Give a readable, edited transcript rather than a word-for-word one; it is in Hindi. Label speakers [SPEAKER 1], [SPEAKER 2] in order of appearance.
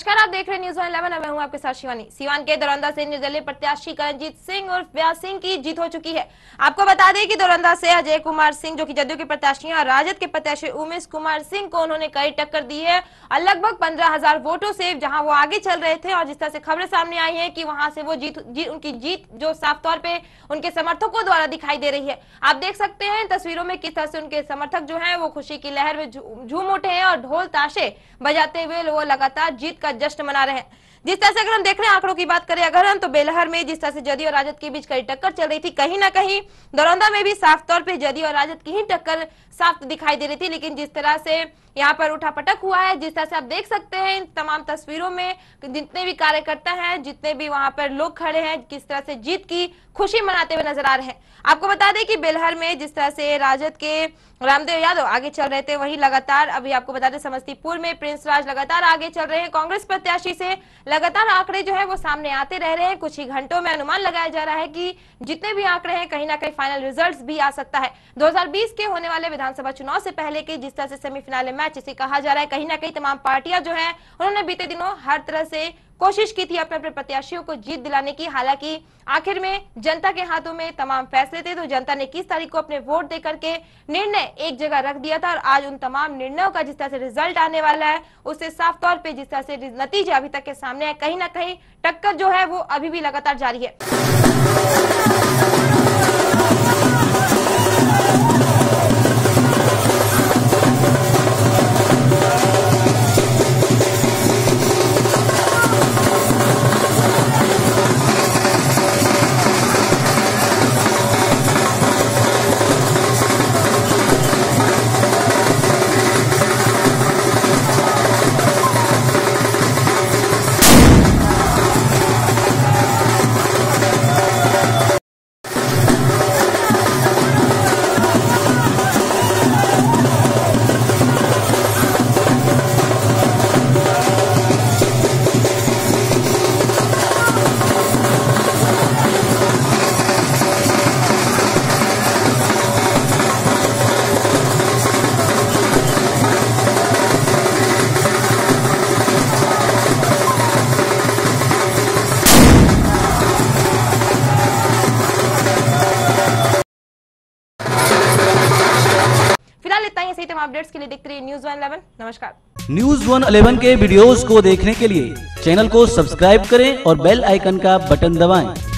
[SPEAKER 1] नमस्कार, आप देख रहे हैं न्यूज़ 11। मैं हूं आपके साथ शिवानी। सीवान के दरौंदा से निर्दलीय प्रत्याशी करणजीत सिंह और व्यास सिंह की जीत हो चुकी है। आपको बता दें कि दरौंदा से अजय कुमार सिंह जो कि जदयू के प्रत्याशी हैं और राजद के प्रत्याशी उमेश कुमार सिंह को उन्होंने कई टक्कर दी है और लगभग 15,000 वोटों से जहां वो आगे चल रहे थे और जिस तरह से खबरें सामने आई है कि वहां से वो उनकी जीत जो साफ तौर पर उनके समर्थकों द्वारा दिखाई दे रही है। आप देख सकते हैं तस्वीरों में किस तरह से उनके समर्थक जो है वो खुशी की लहर में झूम उठे हैं और ढोल ताशे बजाते हुए वो लगातार जीत का जश्न मना रहे हैं। जिस तरह से अगर हम देख रहे हैं आंकड़ों की बात करें अगर हम तो बेलहर में जिस तरह से जदयू और राजद के बीच कड़ी टक्कर चल रही थी, कहीं ना कहीं दरौंदा में भी साफ तौर पे जदयू और राजद की ही टक्कर साफ दिखाई दे रही थी। लेकिन जिस तरह से यहाँ पर उठापटक हुआ है, जिस तरह से आप देख सकते हैं इन तमाम तस्वीरों में जितने भी कार्यकर्ता हैं, जितने भी वहां पर लोग खड़े हैं, किस तरह से जीत की खुशी मनाते हुए नजर आ रहे हैं। आपको बता दें कि बेलहर में जिस तरह से राजद के रामदेव यादव आगे चल रहे थे, वहीं लगातार अभी आपको बता दें समस्तीपुर में प्रिंस राज लगातार आगे चल रहे हैं। कांग्रेस प्रत्याशी से लगातार आंकड़े जो है वो सामने आते रह रहे हैं। कुछ ही घंटों में अनुमान लगाया जा रहा है कि जितने भी आंकड़े हैं कहीं ना कहीं फाइनल रिजल्ट्स भी आ सकता है। 2020 के होने वाले विधानसभा चुनाव से पहले के जिस तरह से सेमीफाइनल मैच इसे कहा जा रहा है, कहीं ना कहीं तमाम पार्टियां जो है उन्होंने बीते दिनों हर तरह से कोशिश की थी अपने अपने प्रत्याशियों को जीत दिलाने की। हालांकि आखिर में जनता के हाथों में तमाम फैसले थे, तो जनता ने 21 तारीख को अपने वोट दे करके निर्णय एक जगह रख दिया था और आज उन तमाम निर्णयों का जिस तरह से रिजल्ट आने वाला है उससे साफ तौर पे जिस तरह से नतीजे अभी तक के सामने है, कहीं ना कहीं टक्कर जो है वो अभी भी लगातार जारी है। इसी तमाम अपडेट्स के लिए देखते रहिए न्यूज़ 11। नमस्कार।
[SPEAKER 2] न्यूज़ 11 के वीडियोस को देखने के लिए चैनल को सब्सक्राइब करें और बेल आइकन का बटन दबाएं।